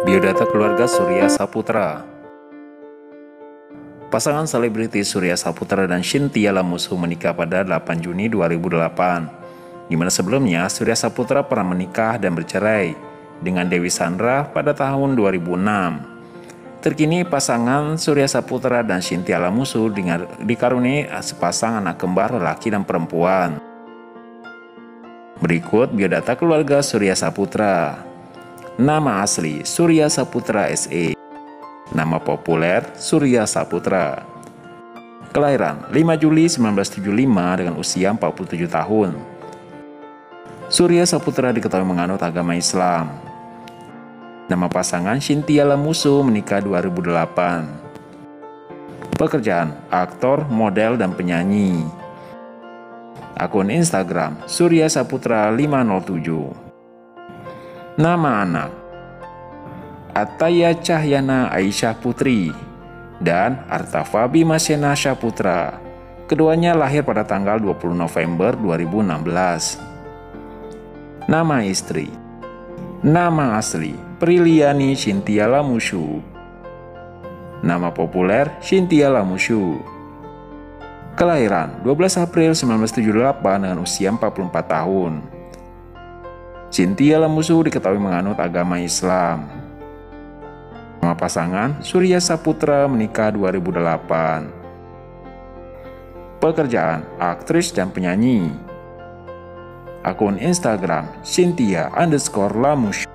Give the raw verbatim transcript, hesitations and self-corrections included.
Biodata keluarga Surya Saputra. Pasangan selebritis Surya Saputra dan Chintya Lamusu menikah pada delapan Juni dua ribu delapan, di mana sebelumnya Surya Saputra pernah menikah dan bercerai dengan Dewi Sandra pada tahun dua ribu enam. Terkini pasangan Surya Saputra dan Chintya Lamusu dikaruniai sepasang anak kembar laki dan perempuan. Berikut biodata keluarga Surya Saputra. Nama asli Surya Saputra S E. Nama populer Surya Saputra. Kelahiran lima Juli seribu sembilan ratus tujuh puluh lima dengan usia empat puluh tujuh tahun. Surya Saputra diketahui menganut agama Islam. Nama pasangan Chintya Lamusu, menikah dua ribu delapan. Pekerjaan aktor, model, dan penyanyi. Akun Instagram Surya Saputra lima nol tujuh. Nama anak Ataya Cahyana Aisyah Putri dan Artafa Bimasena Syaputra. Keduanya lahir pada tanggal dua puluh November dua ribu enam belas. Nama istri. Nama asli Priliani Chintya Lamusu. Nama populer Chintya Lamusu. Kelahiran dua belas April seribu sembilan ratus tujuh puluh delapan dengan usia empat puluh empat tahun. Chintya Lamusu diketahui menganut agama Islam. Nama pasangan Surya Saputra, menikah dua ribu delapan. Pekerjaan aktris dan penyanyi. Akun Instagram Chintya underscore Lamusu.